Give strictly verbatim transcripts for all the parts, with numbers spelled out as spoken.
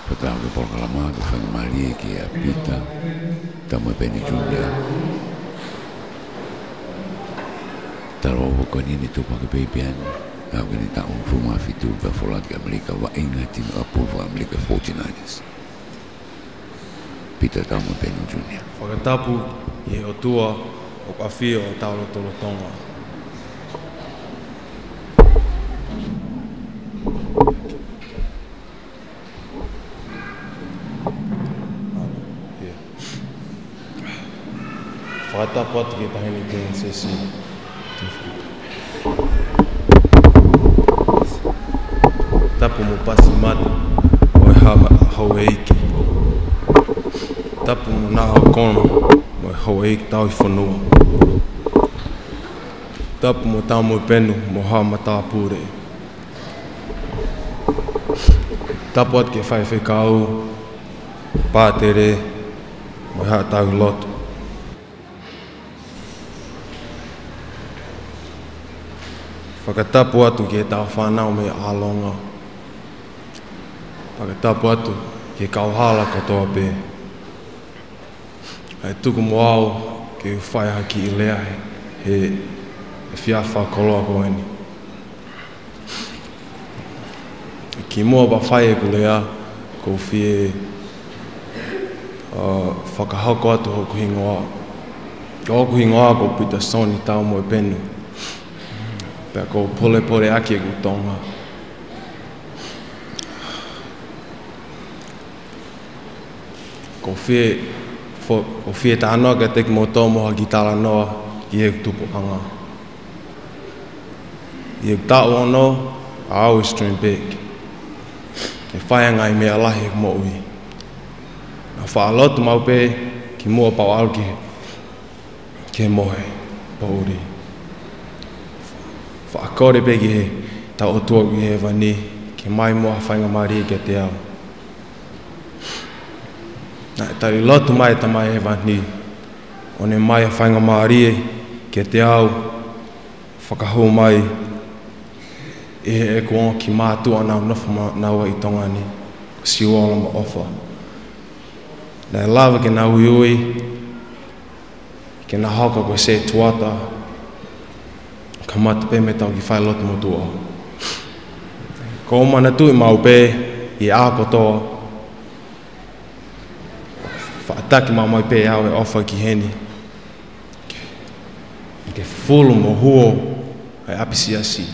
Patau ke Porkalama ke Whangamari ke a Pita Tamo Penny Junior Taro ko ni ni tupa ke Babian Au ke ni taong fuma fitu ka folat ke Amerika wa inga tino apurwa Amerika forty-niners Pita Tamo Penny Junior Whakatapu i o tua o kawhia o Tauro Tolotonga. Whakatapu atu ke tahini te sesi. Tapu mo pasi mata o e hau eiki. Tapu mo nā hau kono mo e hau eiki tau i whanua. Tapu mo tau mo penu mo hau mata pūre. Tapu atu ke whai whekau, pātere, mo e hau tau i lotu. Whakatapu atu ke tau whanau me ālonga. Whakatapu atu ke kauhala katoa pē. Ai tuku mo au ke whai haki i lea he, he, he whiawha koloa koeni. Ki mua pa whai e ku lea, ko whie uh, whakahoko atu hoku hingoa. Ko hoku hingoa ko pita soni tau mo e penu. Pea ko pole pole aki e ku tonga. Ko whie, ko whie ta anoa ka teki mo tō moha ki tala noa ki e tupu anga. I e tau ono, I always dream big. E whaianga i mea lahi e mo ui. Na whaalotu mau pē ki mua pau au ki ke mohe, pauri. Whaakore pē ki he tau o tua ki he wani, ke mai mua whainga maari ke te au. Nā tari lotu mai ta mai e wani, o ne mai a whainga maari ke te au, whakahou mai, e he e kuonga ki mātua nau nofu naua i tongani, siuola ma ofa. Nā e lawa ke nau iui, ke nā hauka koe se tuata, ka mata pē me tau ki whai lotu mo tua. Ko mana tui mau pē, i a kotoa, whaataki mau mai pē au e ofa ki heni. I ke fulu mo huo, ai apisi asi.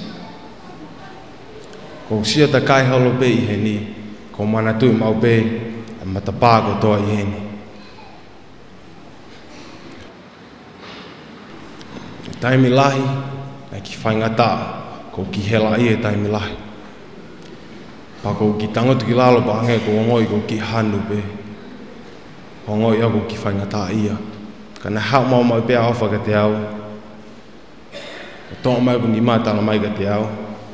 Ko sia ta kai holo pē i heni, ko mana tui mau pē, a matapā kotoa i heni. Taimi lahi, ai ki whaingata, ko ki hela i e taimi lahi. Pa ko ki tangotu ki lalo pa ange ko ngoi ko ki hanu pe. Ko ngoi ako ki whaingata ia. Ka na hau mau mai pe a ofa ka te au. Ko tō mai ko ni mātala mai ka te au.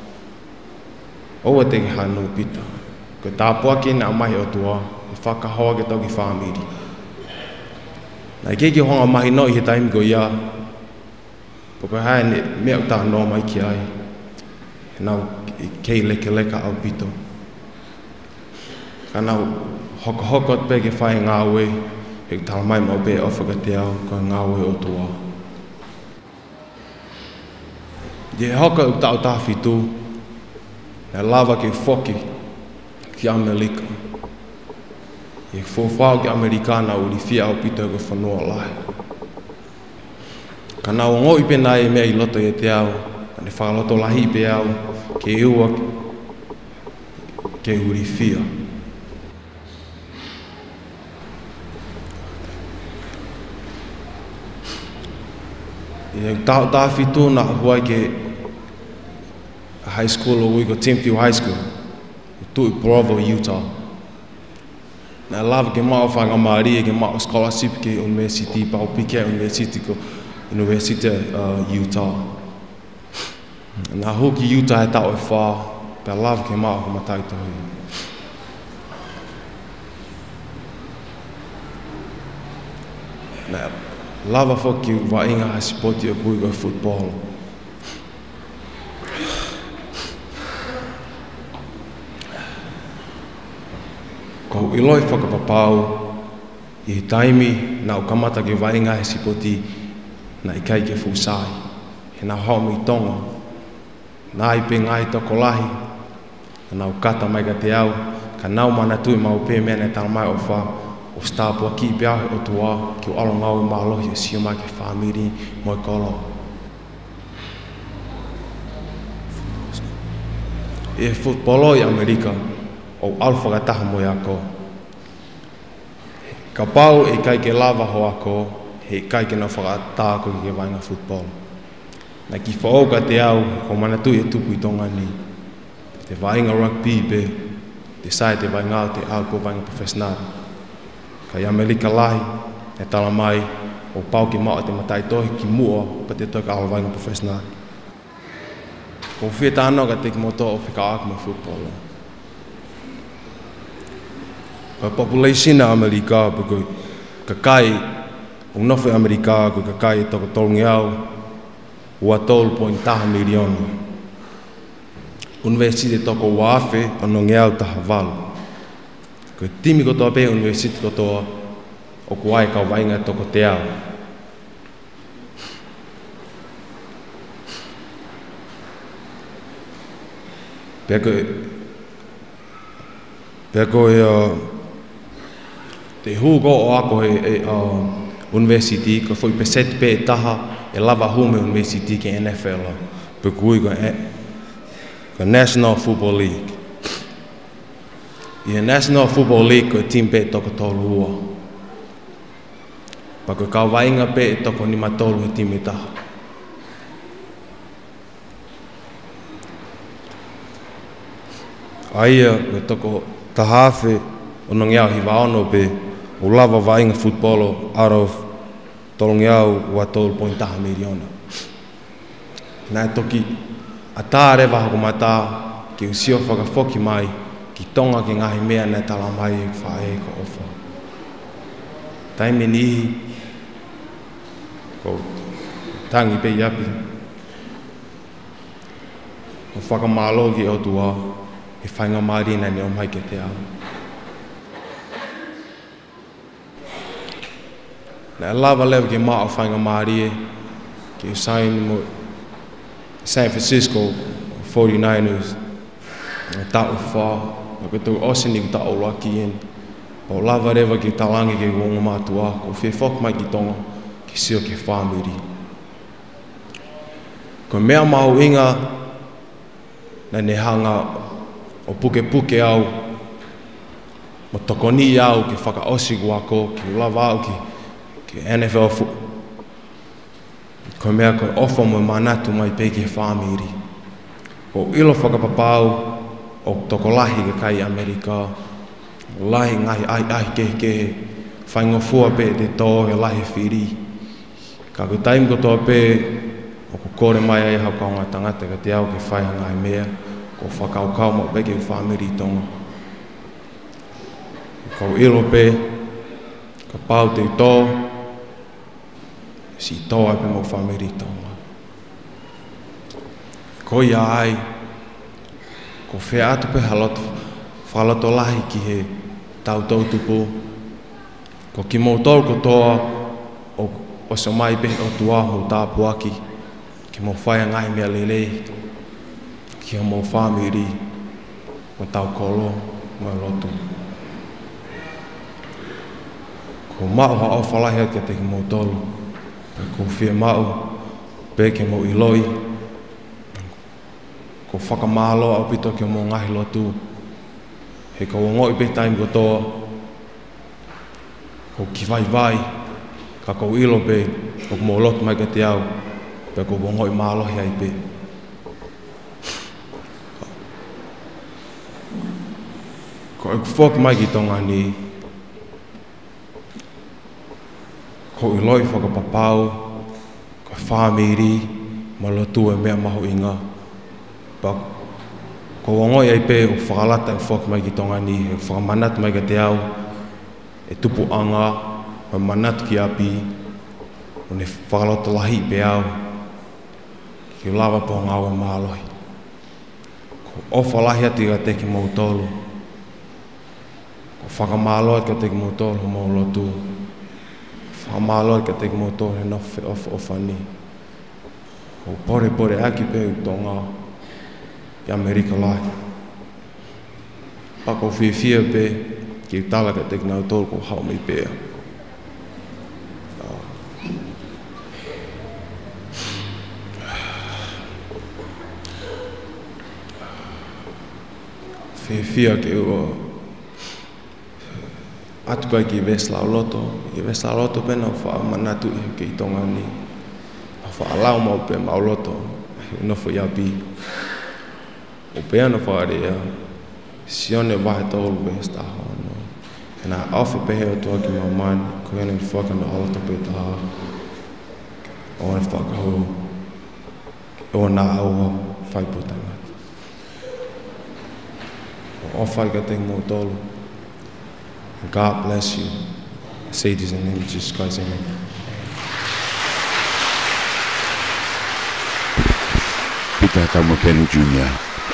Oua te ki hanu pita. Ko tā puake na mai o tua. I whakahoa ke tau ki whamiri. Nai ke ki honga mahi no i he taimi ko ia. Poko hae ne mea uta no mai ki ai. Nau kei leke leka au pito. Ka nau hoko hoko pe ke whai ngā ue. E tala mai mau pe ofa ka te au ko ngā ue o tua. Ye hoka uta o tā whitu. E lava ke whoki ki Amerika. E whowhau ki Amerikana uri whia au pito e ko whanua lai. Ka nau ngoi pena e mea i loto e te au, ka ne whakaloto lahi pe au, ke iua, ke uri whia. I tau tāwhitu na huai ke high school o ui ko Timfield High School, tui Provo, Utah. Na lava ke mao whanga maari e ke mao scholarship ke University, pao pike University ko University uh, Utah. Nā hoki Utah e tau e whā, pia lava ke mao ko matai tohi. Nā lava whoki wa inga ha spoti o kui koe football. Ko iloi whakapapau i taimi na o kamata ke vainga he sipoti na i kai ke fusai. He na homi tonga. Na i pe ngai toko lahi. Na o kata mai ka te au. Ka nau mana tui mau pe mea ne tala mai o wha. O stapua ki pe ahe o tua. Ki o alo ngau i mahalohi o sio mai ke whamiri moi kolo. E futbolo i Amerika. O alfa ka taha moi ako. Ka pau e kai ke lava ho ako. He kai ke na whakata ako ki ke vainga futbolo. Na ki whaoka te au, ko manatu e tupu i tonga ni. Te vainga rugby pe, te sai te vainga o te au ko vainga professional. Ka i Amerika lahi, e tala mai, o pau ki mao te matai tohi ki mua, pa te tohi ka au vainga professional. Ko whia tāno ka te ki moto o whika aku mai football. Ka population na Amerika, pako ka kai, o nowhi Amerika, ko ka kai e toko tolungi au, ua tolu point taha miliona. Universite toko wafe o nongi au taha walu. Ko timi kotoa pe universite kotoa o kuai kau vainga toko te au. Peko Peko e te hugo o ako e universite ko foi peset pe taha e lava hume university ke N F L. Pe kui ko ko National Football League. I National Football League ko team pe toko tolu ua. Pa ko kau vainga pe toko ni matolu he team taha. Aia ko toko tahawhi o nongi au hi waono pe o lava vainga footballo out of tolongi au ua tolu point taha miliona. Nā toki a tā rewa hako mata ki usio whakawhoki mai ki tonga ki ngahi mea nā tala mai e whae ko ofa. Taime nihi ko tangi pe iapi. O whakamalo ki o tua e whainga maari nā ni o mai ke te au. Nā lava lewa ki maa o whainga maari e ki usain mo San Francisco forty-niners. Nā tau wha, nā koto osini ki tau laki in. O lava rewa ki talangi ki wonga mātua, ko whi whok mai ki tonga ki sio ki whamiri. Ko mea mau inga nā ne hanga o puke puke au, mo tokoni au ki whakaosi guako, ki lava au ki, ki N F L. Ko mea ko ofa mo manatu mai pe ki whamiri. Ko ilo whakapapau o toko lahi ke kai Amerika, lahi ngahi ai ai kehe kehe, whainga fua pe te tō he lahi whiri. Ka ko taim ko tō pe, o ko kore mai ai hau kaunga tangata ka te au ke whaiha ngai mea, ko whakaukau mo pe ke whamiri tonga. Ko ilo pe, ka pau te tō, si tō ai pe mo whamiri tonga. Ko ia ai, ko whea atu pe haloto, whaloto lahi ki he tau tau tupu. Ko ki mō tōru ko toa, o, o so mai pe o tua mo tāpu aki, ki mō whaia ngai mea lelei, ki o mō whamiri, mo tau kolo, mo lotu. Ko mau ha o whalahi ake te ki mō tōru, ko whia mau, pe ke mō iloi, ko whakamalo au pito ki mō ngahi lotu, he ko ngoi pe taim ko toa, ko ki vai vai, ka ko ilo pe, ko mō lotu mai ka te au, pe ko ngoi mālohi ai pe. Ko e kufoki mai ki tonga ni, ko iloi whakapapau, ko whamiri, ma lotu e mea maho inga. Pa ko ngoi ai pe o whakalata e whok mai ki tonga ni, e whakamanatu mai ka te au, e tupu anga, ma manatu ki api, o ne whakalata lahi pe au, ki lava po ngau e mahalohi. Ko ofa lahi ati ka te ki mau tolu, ko whakamāloa ka te motor ho mau lotu. Whakamāloa ka te motor he nofe of ofani. O pore pore aki pe u tonga i Amerika lai. Pako whiwhia pe ki tala ka te nau tolu ko hao mi pēa. Whiwhia ke ua atu kai ki Vesla Loto, ki Vesla Loto pena o wha manatu i ke i tonga ni. A wha alau mau pe mau loto, i nofo ia pi. O pe ana wha area, sione wahe tolu Vesla hono. E nā awhi pehe o toa ki mamani, ko ene i whakana alata pe taha. O ene whakahau, o nā aua whaiputanga. O whai ka te mo tolu. God bless you. I say this in the name of Jesus Christ, amen. Pita Tamakenu Junior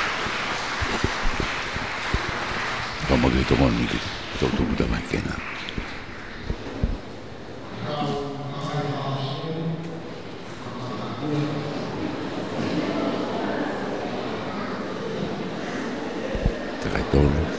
Tamake Tomoni ki tautu puta mai kena. Te kai tolu.